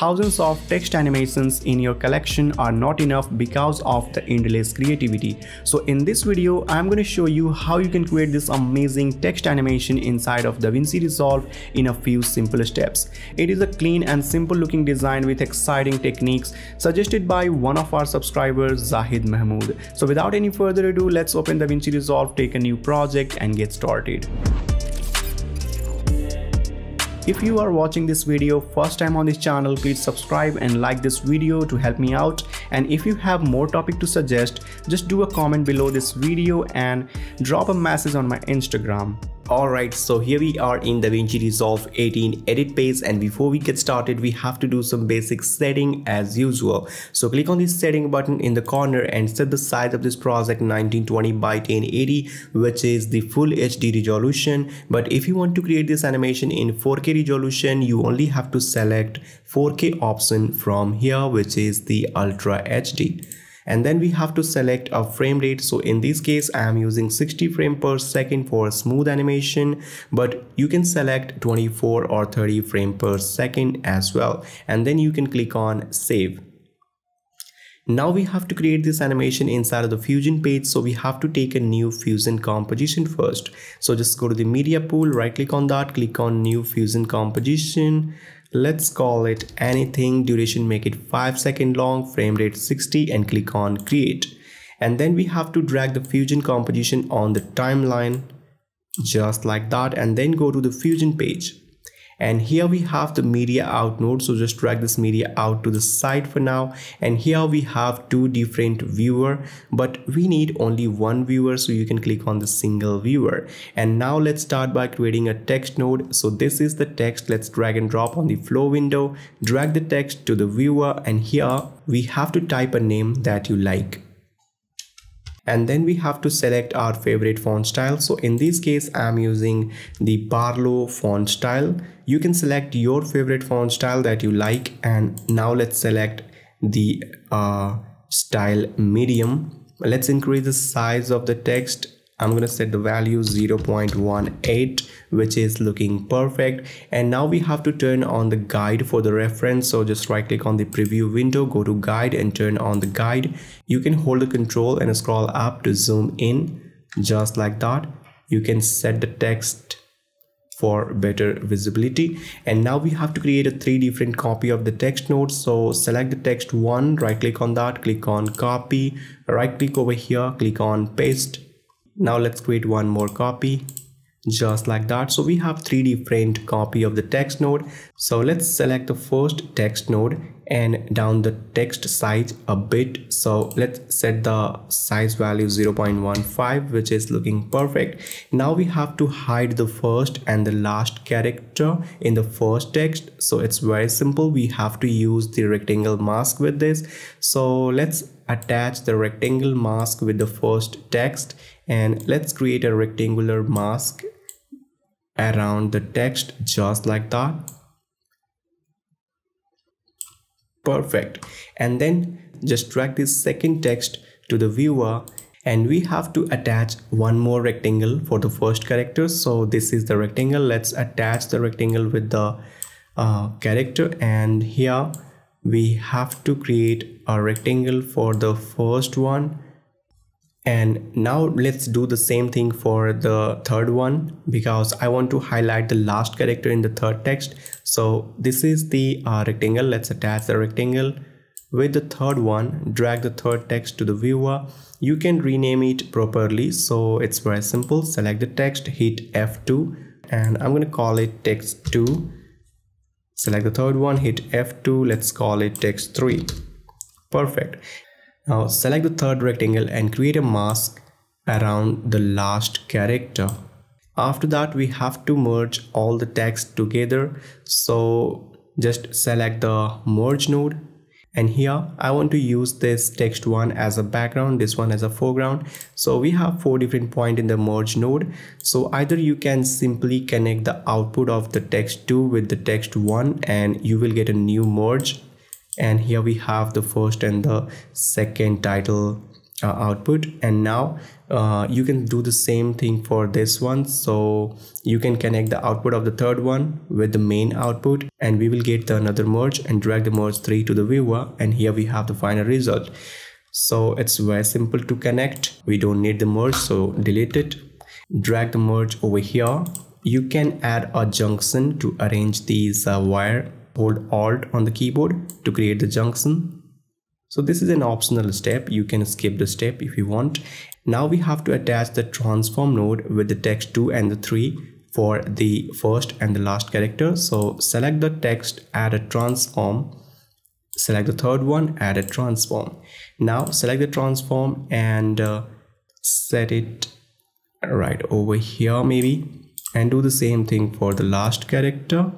thousands of text animations in your collection are not enough because of the endless creativity. So in this video, I'm going to show you how you can create this amazing text animation inside of DaVinci Resolve in a few simple steps. It is a clean and simple looking design with exciting techniques suggested by one of our subscribers, Zahid Mahmood. So without any further ado, let's open DaVinci Resolve, take a new project and get started. If you are watching this video first time on this channel, please subscribe and like this video to help me out. And if you have more topic to suggest, just do a comment below this video and drop a message on my Instagram. Alright, so here we are in DaVinci Resolve 18 edit page, and before we get started we have to do some basic setting as usual. So click on this setting button in the corner and set the size of this project 1920 by 1080, which is the full HD resolution. But if you want to create this animation in 4K resolution, you only have to select 4K option from here, which is the Ultra HD. And then we have to select a frame rate. So in this case I am using 60 frames per second for a smooth animation, but you can select 24 or 30 frames per second as well. And then you can click on save. Now we have to create this animation inside of the Fusion page, so we have to take a new Fusion composition first. So just go to the media pool, right click on that, click on new Fusion composition. Let's call it anything, duration make it 5 seconds long, frame rate 60, and click on create. And then we have to drag the Fusion composition on the timeline just like that, and then go to the Fusion page. And here we have the media out node, so just drag this media out to the side for now. And here we have two different viewer, but we need only one viewer, so you can click on the single viewer. And now let's start by creating a text node. So this is the text. Let's drag and drop on the flow window, drag the text to the viewer, and here we have to type a name that you like. And then we have to select our favorite font style. So in this case I'm using the Barlow font style. You can select your favorite font style that you like. And now let's select the style medium. Let's increase the size of the text. I'm going to set the value 0.18, which is looking perfect. And now we have to turn on the guide for the reference. So just right click on the preview window, go to guide and turn on the guide. You can hold the control and scroll up to zoom in just like that. You can set the text for better visibility. And now we have to create a 3 different copy of the text node. So select the text one, right click on that, click on copy, right click over here, click on paste. Now let's create one more copy just like that. So we have 3 different copy of the text node. So let's select the first text node and down the text size a bit. So let's set the size value 0.15, which is looking perfect. Now we have to hide the first and the last character in the first text. So it's very simple. We have to use the rectangle mask with this. So let's attach the rectangle mask with the first text, and let's create a rectangular mask around the text just like that. Perfect. And then just drag this second text to the viewer, and we have to attach one more rectangle for the first character. So this is the rectangle. Let's attach the rectangle with the character, and here we have to create a rectangle for the first one. And now let's do the same thing for the third one, because I want to highlight the last character in the third text. So this is the rectangle. Let's attach the rectangle with the third one, drag the third text to the viewer. You can rename it properly, so it's very simple. Select the text, hit F2, and I'm going to call it text 2. Select the third one, hit F2, let's call it text 3. Perfect. Now select the third rectangle and create a mask around the last character. After that we have to merge all the text together. So just select the merge node, and here I want to use this text one as a background, this one as a foreground. So we have 4 different points in the merge node. So either you can simply connect the output of the text 2 with the text 1 and you will get a new merge. And here we have the first and the second title output. And now you can do the same thing for this one. So you can connect the output of the third one with the main output, and we will get the another merge and drag the merge 3 to the viewer, and here we have the final result. So it's very simple to connect. We don't need the merge, so delete it. Drag the merge over here. You can add a junction to arrange these wire. Hold Alt on the keyboard to create the junction. So this is an optional step. You can skip the step if you want. Now we have to attach the transform node with the text 2 and the 3 for the first and the last character. So select the text, add a transform. Select the third one, add a transform. Now select the transform and set it right over here maybe, and do the same thing for the last character,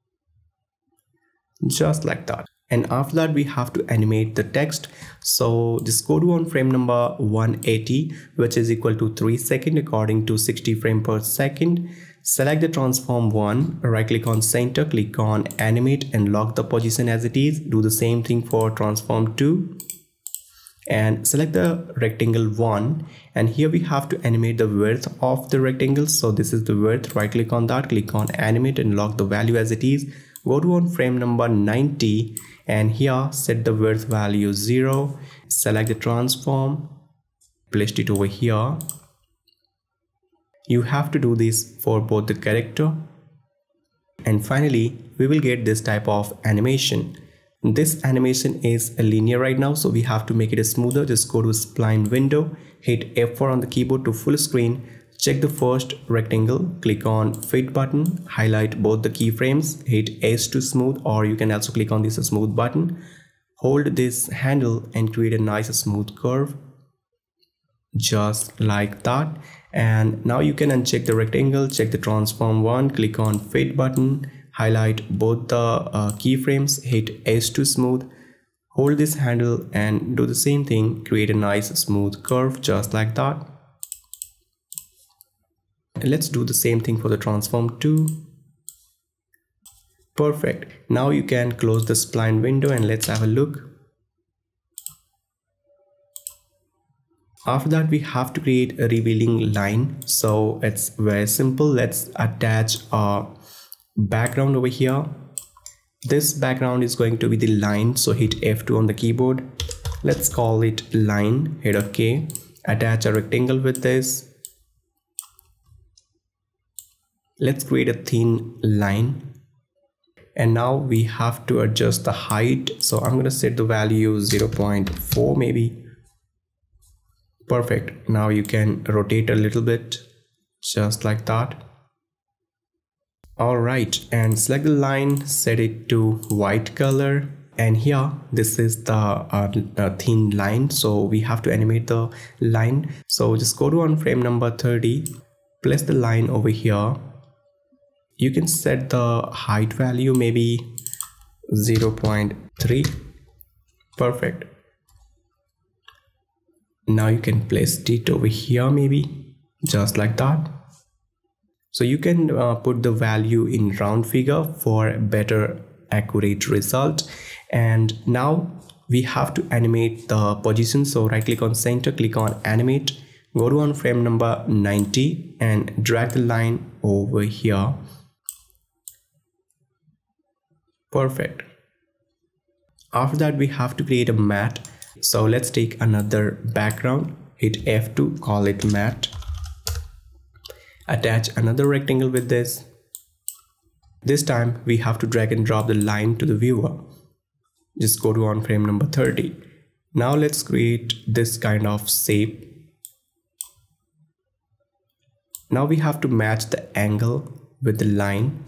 just like that. And after that we have to animate the text. So just go to on frame number 180, which is equal to 3 seconds according to 60 frames per second. Select the transform 1, right click on center, click on animate and lock the position as it is. Do the same thing for transform 2 and select the rectangle 1, and here we have to animate the width of the rectangle. So this is the width, right click on that, click on animate and lock the value as it is. Go to on frame number 90 and here set the width value 0. Select the transform, place it over here. You have to do this for both the character, and finally we will get this type of animation. This animation is linear right now, so we have to make it smoother. Just go to spline window, hit F4 on the keyboard to full screen. Check the first rectangle, click on fit button, highlight both the keyframes, hit S to smooth, or you can also click on this smooth button. Hold this handle and create a nice smooth curve, just like that. And now you can uncheck the rectangle, check the transform 1, click on fit button, highlight both the keyframes, hit S to smooth, hold this handle and do the same thing, create a nice smooth curve, just like that. And let's do the same thing for the transform 2. Perfect. Now you can close the spline window and let's have a look. After that we have to create a revealing line. So it's very simple. Let's attach a background over here. This background is going to be the line, so hit F2 on the keyboard. Let's call it line, hit OK. Attach a rectangle with this. Let's create a thin line, and now we have to adjust the height. So I'm going to set the value 0.4 maybe. Perfect. Now you can rotate a little bit, just like that. Alright, and select the line, set it to white color, and here this is the thin line, so we have to animate the line. So just go to on frame number 30, place the line over here. You can set the height value maybe 0.3. Perfect. Now you can place it over here maybe, just like that. So you can put the value in round figure for a better accurate result. And now we have to animate the position. So right click on center, click on animate, go to on frame number 90 and drag the line over here. Perfect. After that we have to create a matte. So let's take another background, hit F2, call it matte. Attach another rectangle with this. This time we have to drag and drop the line to the viewer. Just go to on frame number 30. Now let's create this kind of shape. Now we have to match the angle with the line.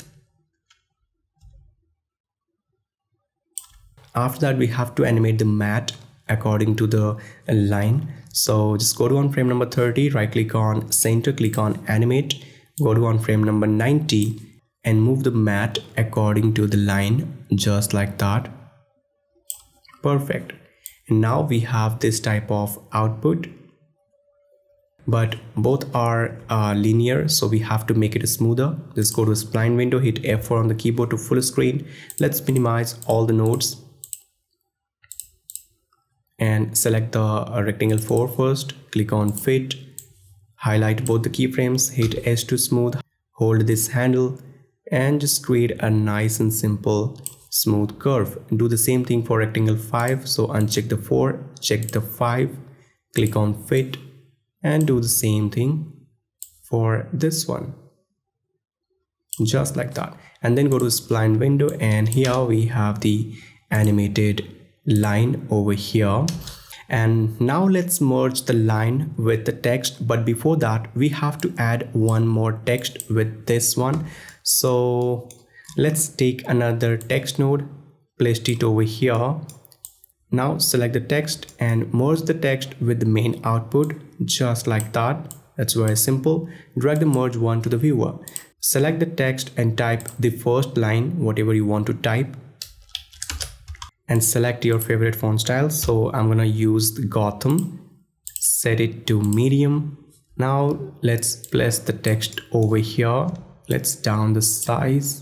After that we have to animate the matte according to the line. So just go to on frame number 30, right click on center, click on animate, go to on frame number 90 and move the matte according to the line, just like that. Perfect. And now we have this type of output, but both are linear, so we have to make it smoother. Just go to spline window, hit F4 on the keyboard to full screen. Let's minimize all the nodes. and select the rectangle 4 first, click on fit, highlight both the keyframes, hit S to smooth, hold this handle and just create a nice and simple smooth curve. Do the same thing for rectangle 5, so uncheck the 4, check the 5, click on fit and do the same thing for this one, just like that. And then go to spline window, and here we have the animated line over here. And now let's merge the line with the text, but before that we have to add one more text with this one. So let's take another text node, place it over here. Now select the text and merge the text with the main output, just like that. That's very simple. Drag the merge one to the viewer. Select the text and type the first line, whatever you want to type, and select your favorite font style. So I'm gonna use the Gotham, set it to medium. Now let's place the text over here. Let's down the size.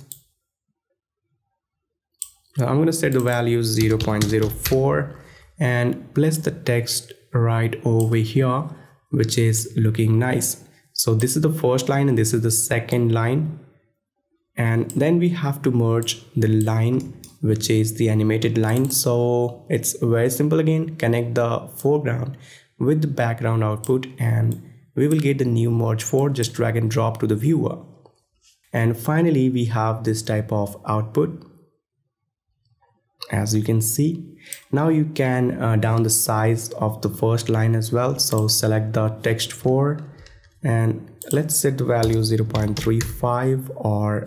Now I'm gonna set the value 0.04 and place the text right over here, which is looking nice. So this is the first line and this is the second line, and then we have to merge the line which is the animated line. So it's very simple. Again, connect the foreground with the background output and we will get the new merge 4. Just drag and drop to the viewer. And finally we have this type of output, as you can see. Now you can down the size of the first line as well. So select the text 4 and let's set the value 0.35 or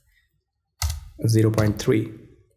0.3.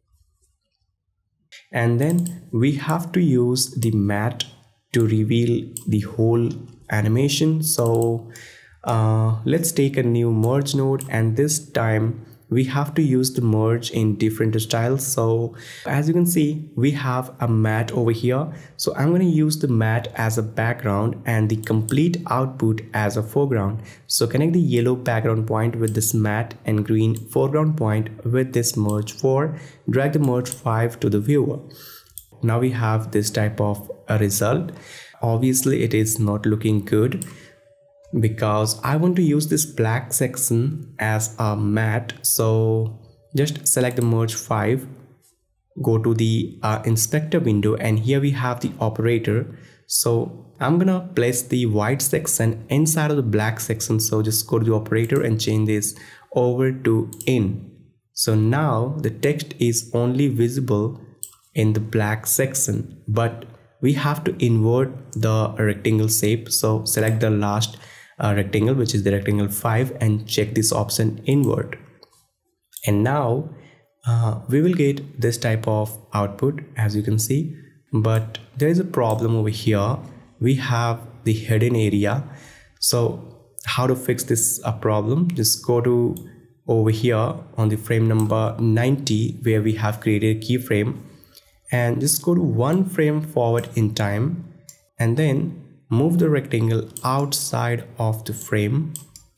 And then we have to use the matte to reveal the whole animation. So let's take a new merge node, and this time we have to use the merge in different styles. So as you can see, we have a matte over here. So I'm going to use the matte as a background and the complete output as a foreground. So connect the yellow background point with this matte and green foreground point with this merge 4. Drag the merge 5 to the viewer. Now we have this type of a result. Obviously it is not looking good, because I want to use this black section as a matte. So just select the merge 5, go to the inspector window, and here we have the operator. So I'm gonna place the white section inside of the black section. So just go to the operator and change this over to in. So now the text is only visible in the black section, but we have to invert the rectangle shape. So select the last rectangle, which is the rectangle 5, and check this option invert. And now we will get this type of output, as you can see. But there is a problem over here. We have the hidden area. So how to fix this problem? Just go to over here on the frame number 90, where we have created a keyframe, and just go to one frame forward in time, and then move the rectangle outside of the frame.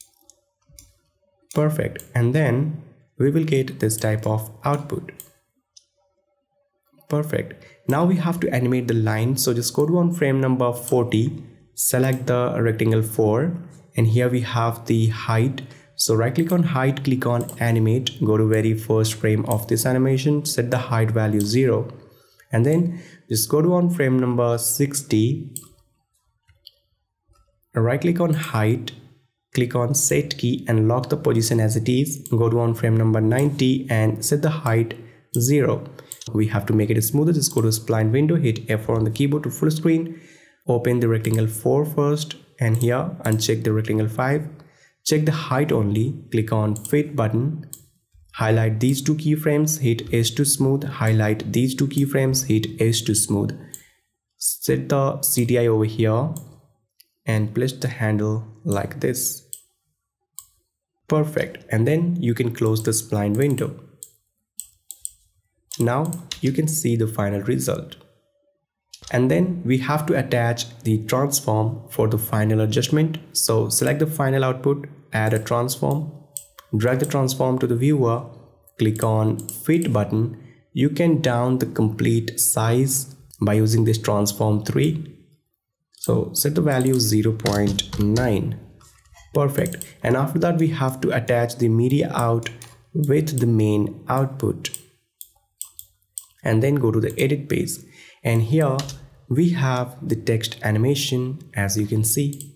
Perfect. And then we will get this type of output. Perfect. Now we have to animate the line. So just go to on frame number 40, select the rectangle 4, and here we have the height. So right click on height, click on animate, go to very first frame of this animation, set the height value 0, and then just go to on frame number 60, right click on height, click on set key and lock the position as it is. Go to on frame number 90 and set the height 0. We have to make it smoother. Just go to spline window, hit F4 on the keyboard to full screen, open the rectangle 4 first, and here uncheck the rectangle 5, check the height only, click on fit button, highlight these two keyframes, hit S to smooth, highlight these two keyframes, hit S to smooth, set the CTI over here and place the handle like this. Perfect. And then you can close the spline window. Now you can see the final result. And then we have to attach the transform for the final adjustment. So select the final output, add a transform, drag the transform to the viewer, click on fit button. You can down the complete size by using this transform 3. So set the value 0.9. Perfect. And after that we have to attach the media out with the main output. And then go to the edit page. And here we have the text animation, as you can see.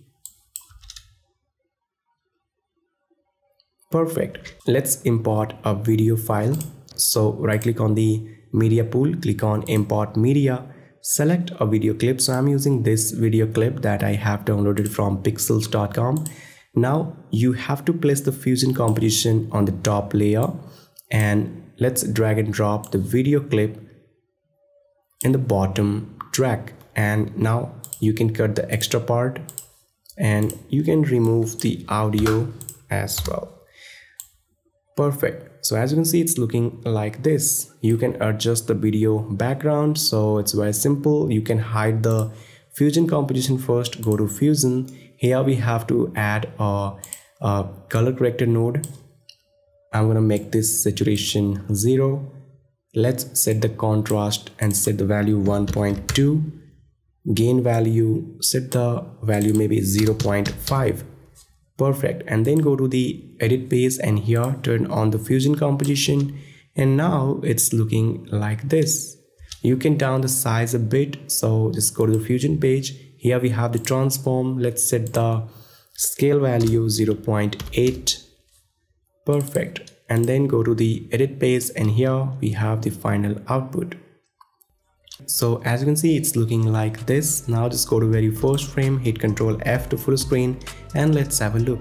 Perfect. Let's import a video file. So right click on the media pool, click on import media, select a video clip. So I'm using this video clip that I have downloaded from pixels.com. Now you have to place the fusion composition on the top layer, and let's drag and drop the video clip in the bottom track. And now you can cut the extra part and you can remove the audio as well. Perfect. So as you can see, it's looking like this. You can adjust the video background. So it's very simple. You can hide the fusion composition first. Go to fusion. Here we have to add a color corrector node. I'm going to make this saturation 0. Let's set the contrast and set the value 1.2. Gain value, set the value maybe 0.5. Perfect. And then go to the edit page and here turn on the fusion composition, and now it's looking like this. You can down the size a bit, so just go to the fusion page. Here we have the transform. Let's set the scale value 0.8. Perfect. And then go to the edit page and here we have the final output. So as you can see, it's looking like this. Now just go to very first frame, hit Ctrl F to full screen, and let's have a look.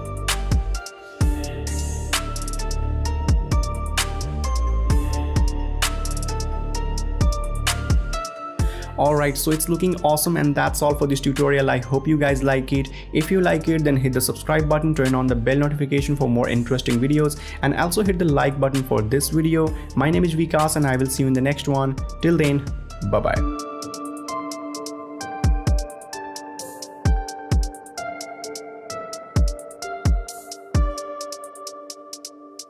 Alright, so it's looking awesome, and that's all for this tutorial. I hope you guys like it. If you like it, then hit the subscribe button, turn on the bell notification for more interesting videos, and also hit the like button for this video. My name is Vikas and I will see you in the next one. Till then, bye bye.